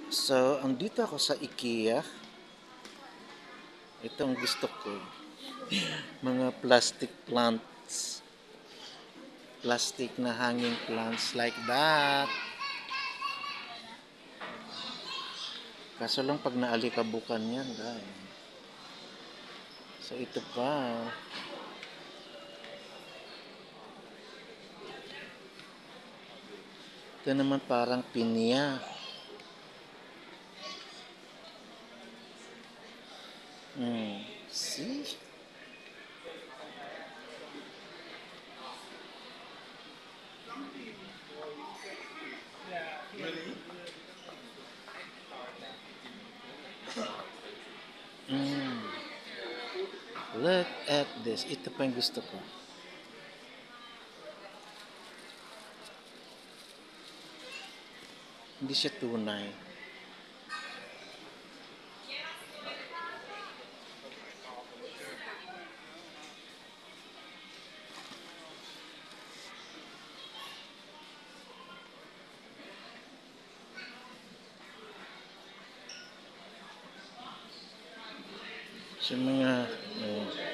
So, andito ako sa IKEA. Ito ang gusto ko. Mga plastic plants. Plastic na hanging plants like that. Kaso lang pag naalikabukan yan, dahil. So, ito pa. Ito naman parang pinya. See? Mm. Look at this. Ito pa yung gusto ko. Hindi siya tunay. Sa mga